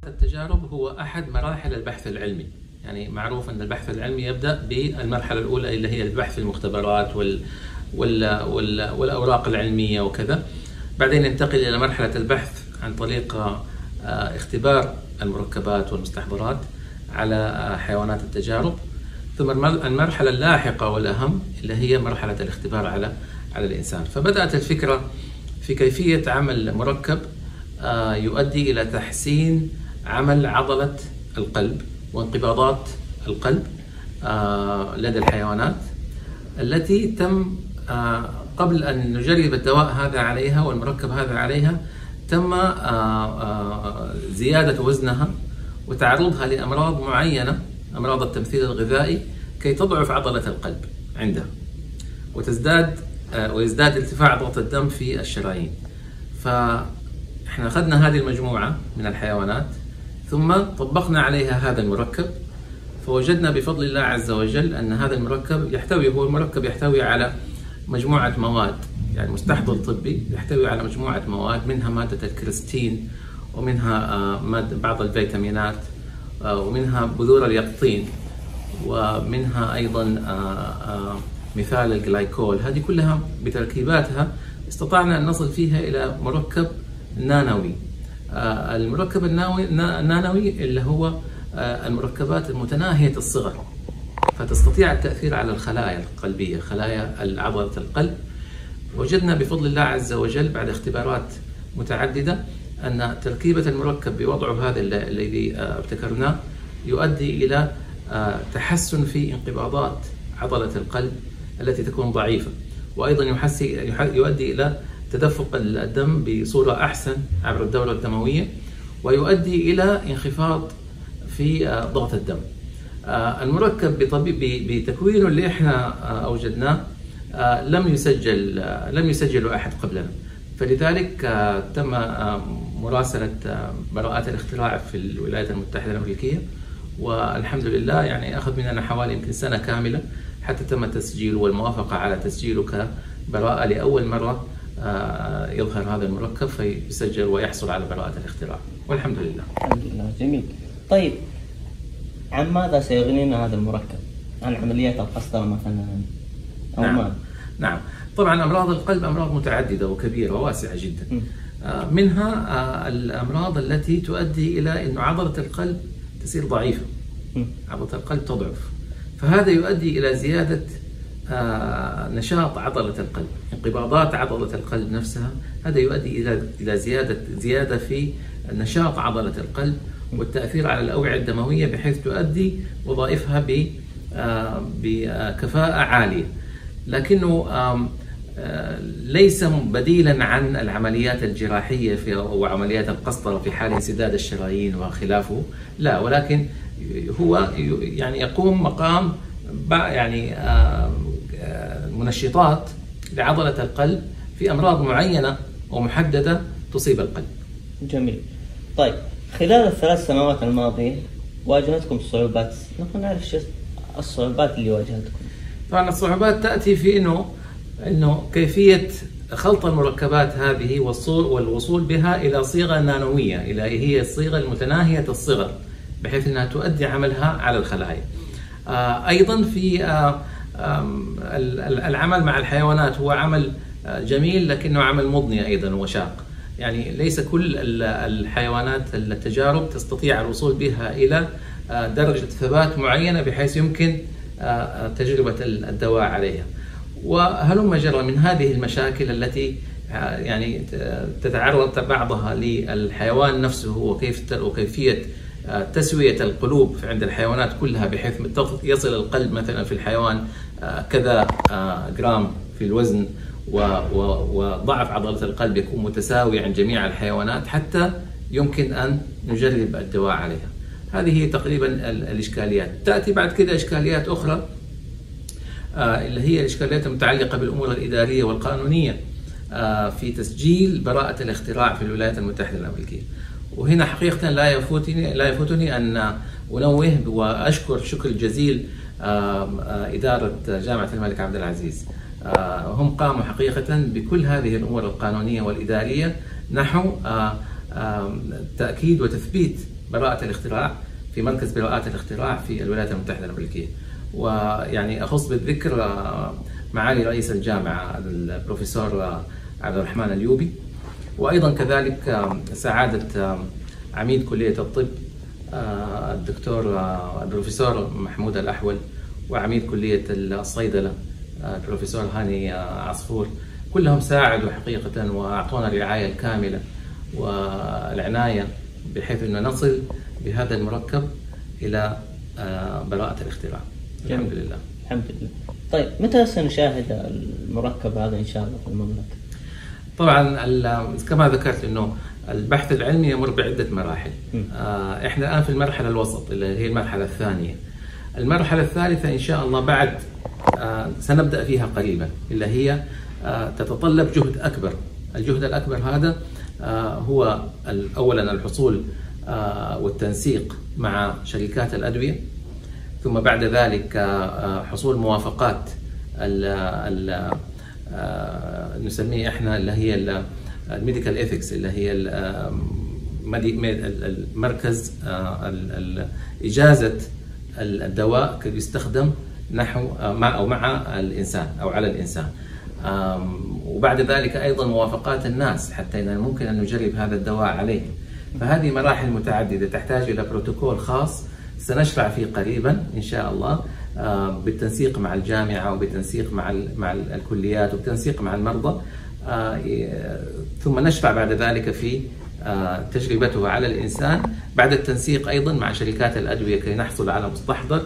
التجارب هو أحد مراحل البحث العلمي. يعني معروف أن البحث العلمي يبدأ بالمرحلة الأولى اللي هي البحث في المختبرات والأوراق العلمية وكذا. بعدين ينتقل إلى مرحلة البحث عن طريق اختبار المركبات والمستحضرات على حيوانات التجارب. ثم المرحلة اللاحقة والأهم اللي هي مرحلة الاختبار على الإنسان. فبدأت الفكرة في كيفية عمل مركب يؤدي إلى تحسين عمل عضلة القلب وانقباضات القلب لدى الحيوانات التي تم قبل أن نجرب الدواء هذا عليها والمركب هذا عليها، تم زيادة وزنها وتعرضها لأمراض معينة، أمراض التمثيل الغذائي، كي تضعف عضلة القلب عندها ويزداد ارتفاع ضغط الدم في الشرايين. فإحنا أخذنا هذه المجموعة من الحيوانات ثم طبقنا عليها هذا المركب، فوجدنا بفضل الله عز وجل أن هذا المركب يحتوي على مجموعة مواد، يعني مستحضر طبي يحتوي على مجموعة مواد، منها مادة الكريستين، ومنها بعض الفيتامينات، ومنها بذور اليقطين، ومنها أيضا مثال الجلايكول. هذه كلها بتركيباتها استطعنا أن نصل فيها إلى مركب نانوي. المركب النانوي اللي هو المركبات المتناهية الصغر، فتستطيع التأثير على الخلايا القلبية، خلايا عضلة القلب. وجدنا بفضل الله عز وجل بعد اختبارات متعددة أن تركيبة المركب بوضعه هذا الذي ابتكرناه يؤدي إلى تحسن في انقباضات عضلة القلب التي تكون ضعيفة، وأيضا يؤدي إلى تدفق الدم بصورة أحسن عبر الدورة الدموية، ويؤدي إلى انخفاض في ضغط الدم. المركب بتكوينه اللي احنا أوجدناه لم يسجله أحد قبلنا، فلذلك تم مراسلة براءات الاختراع في الولايات المتحدة الأمريكية، والحمد لله يعني أخذ مننا حوالي يمكن سنة كاملة حتى تم تسجيله والموافقة على تسجيله كبراءة لأول مرة يظهر هذا المركب فيسجل ويحصل على براءة الاختراع، والحمد لله. الحمد لله، جميل. طيب، عن ماذا سيغنينا هذا المركب؟ عن عمليات القسطرة مثلا أو ماذا؟ نعم، طبعا أمراض القلب أمراض متعددة وكبيرة وواسعة جدا. منها الأمراض التي تؤدي إلى أن عضلة القلب تصير ضعيفة، عضلة القلب تضعف، فهذا يؤدي إلى زيادة نشاط عضلة القلب، انقباضات عضلة القلب نفسها. هذا يؤدي إلى زيادة في نشاط عضلة القلب والتأثير على الأوعية الدموية بحيث تؤدي وظائفها بكفاءة عالية، لكنه ليس بديلا عن العمليات الجراحية وعمليات القسطرة في حال انسداد الشرايين وخلافه، لا، ولكن هو يعني يقوم مقام يعني منشطات لعضلة القلب في أمراض معينة ومحددة تصيب القلب. جميل. طيب، خلال ال3 سنوات الماضية واجهتكم صعوبات، نبغى نعرف شو الصعوبات اللي واجهتكم. طبعا الصعوبات تأتي في إنه كيفية خلط المركبات هذه والوصول بها إلى صيغة نانوية، إلى هي الصيغة المتناهية الصغر بحيث أنها تؤدي عملها على الخلايا. أيضا في العمل مع الحيوانات هو عمل جميل لكنه عمل مضني أيضا وشاق. يعني ليس كل الحيوانات التجارب تستطيع الوصول بها إلى درجة ثبات معينة بحيث يمكن تجربة الدواء عليها. وهلم جرى من هذه المشاكل التي يعني تتعرض بعضها للحيوان نفسه وكيفية تسوية القلوب عند الحيوانات كلها بحيث يصل القلب مثلا في الحيوان كذا جرام في الوزن، وضعف عضلة القلب يكون متساوي عند جميع الحيوانات حتى يمكن أن نجرب الدواء عليها. هذه هي تقريبا الإشكاليات. تأتي بعد كده إشكاليات أخرى اللي هي الإشكاليات المتعلقة بالأمور الإدارية والقانونية في تسجيل براءة الاختراع في الولايات المتحدة الأمريكية. وهنا حقيقة لا يفوتني أن أنوه وأشكر شكر جزيل إدارة جامعة الملك عبد العزيز. هم قاموا حقيقة بكل هذه الأمور القانونية والإدارية نحو تأكيد وتثبيت براءة الاختراع في مركز براءات الاختراع في الولايات المتحدة الأمريكية. ويعني أخص بالذكر معالي رئيس الجامعة البروفيسور عبد الرحمن اليوبي، وأيضا كذلك سعادة عميد كلية الطب البروفيسور محمود الأحول، وعميد كلية الصيدلة البروفيسور هاني عصفور. كلهم ساعدوا حقيقة وأعطونا الرعاية الكاملة والعناية بحيث أن نصل بهذا المركب إلى براءة الاختراع. الحمد لله. الحمد لله. طيب متى سنشاهد المركب هذا إن شاء الله في المملكة؟ طبعا كما ذكرت أنه البحث العلمي يمر بعدة مراحل. احنا الآن في المرحلة الوسط اللي هي المرحلة الثانية. المرحلة الثالثة إن شاء الله بعد سنبدأ فيها قريبا، اللي هي تتطلب جهد أكبر. الجهد الأكبر هذا هو أولا الحصول والتنسيق مع شركات الأدوية، ثم بعد ذلك حصول موافقات نسميه احنا اللي هي الميديكال ايثكس، اللي هي المركز إجازة الدواء كي يستخدم نحو مع الإنسان أو على الإنسان. وبعد ذلك أيضا موافقات الناس حتى إن ممكن أن نجرب هذا الدواء عليه. فهذه مراحل متعددة تحتاج إلى بروتوكول خاص سنشرع فيه قريبا إن شاء الله، بالتنسيق مع الجامعة وبالتنسيق مع الكليات وبالتنسيق مع المرضى، ثم نشرع بعد ذلك في تجربته على الإنسان بعد التنسيق أيضا مع شركات الأدوية كي نحصل على مستحضر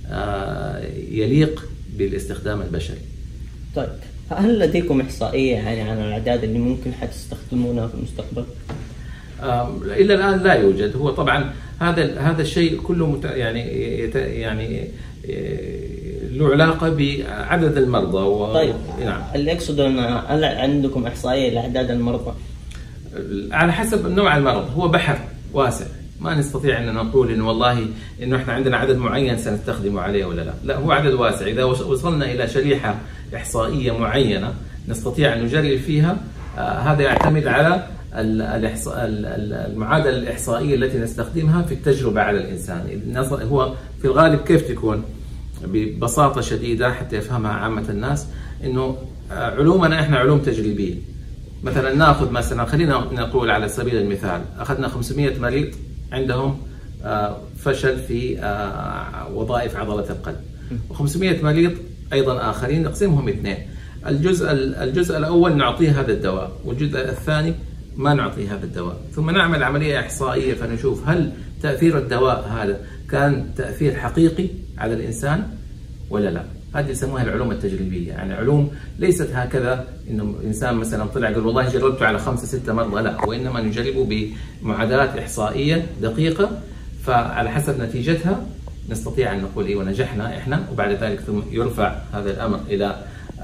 يليق بالاستخدام البشري. طيب هل لديكم إحصائية يعني عن الأعداد اللي ممكن حتستخدمونها في المستقبل؟ إلى الآن لا يوجد. هو طبعا هذا الشيء كله يعني له علاقة بعدد المرضى طيب نعم. اللي أقصد أن هل عندكم إحصائية لأعداد المرضى؟ على حسب نوع المرض، هو بحر واسع، ما نستطيع أن نقول إنه والله إنه إحنا عندنا عدد معين سنستخدمه عليه ولا لا. لا، هو عدد واسع. إذا وصلنا إلى شريحة إحصائية معينة نستطيع أن نجرب فيها، هذا يعتمد على المعادلة الإحصائية التي نستخدمها في التجربة على الإنسان. هو في الغالب كيف تكون؟ ببساطة شديدة حتى يفهمها عامة الناس، إنه علومنا إحنا علوم تجريبية. مثلا ناخذ مثلا، خلينا نقول على سبيل المثال أخذنا 500 مريض عندهم فشل في وظائف عضلة القلب، و500 مريض أيضا آخرين نقسمهم اثنين. الجزء الأول نعطيه هذا الدواء، والجزء الثاني ما نعطيه هذا الدواء، ثم نعمل عملية إحصائية فنشوف هل تأثير الدواء هذا كان تأثير حقيقي على الإنسان ولا لا. هذه يسموها العلوم التجريبية، يعني علوم ليست هكذا إنه إنسان مثلا طلع يقول والله جربته على 5-6 مرضى، لا، وإنما نجربه بمعادلات إحصائية دقيقة، فعلى حسب نتيجتها نستطيع أن نقول إيه ونجحنا إحنا، وبعد ذلك ثم يرفع هذا الأمر إلى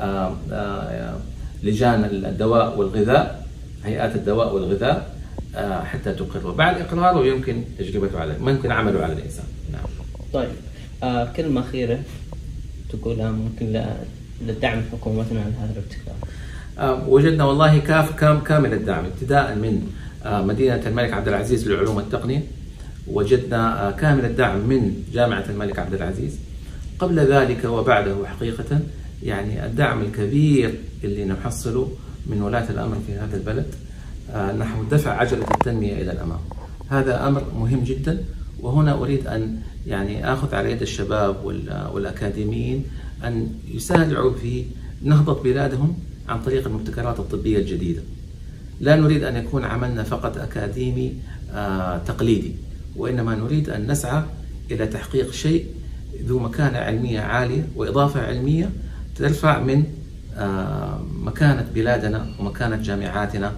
لجان الدواء والغذاء، هيئات الدواء والغذاء، حتى تقره. بعد إقراره يمكن تجربته ممكن عمله على الإنسان. نعم. طيب كلمة أخيرة تقولها ممكن لدعم حكومتنا عن هذا الابتكار؟ وجدنا والله كامل الدعم، ابتداء من مدينة الملك عبد العزيز للعلوم والتقنية، وجدنا كامل الدعم من جامعة الملك عبد العزيز. قبل ذلك وبعده حقيقة يعني الدعم الكبير اللي نحصله من ولاة الأمر في هذا البلد نحو دفع عجلة التنمية إلى الأمام. هذا أمر مهم جدا، وهنا أريد أن يعني آخذ على يد الشباب والأكاديميين أن يسارعوا في نهضة بلادهم عن طريق المبتكرات الطبية الجديدة. لا نريد أن يكون عملنا فقط أكاديمي تقليدي، وإنما نريد أن نسعى إلى تحقيق شيء ذو مكانة علمية عالية وإضافة علمية ترفع من مكانة بلادنا ومكانة جامعاتنا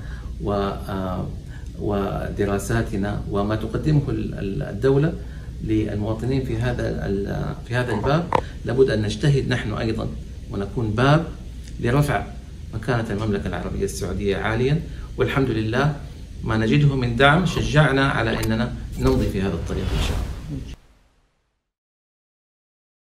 ودراساتنا وما تقدمه الدولة للمواطنين في هذا الباب. لابد أن نجتهد نحن أيضا ونكون باب لرفع مكانة المملكة العربية السعودية عاليا، والحمد لله ما نجده من دعم شجعنا على أننا نمضي في هذا الطريق إن شاء الله.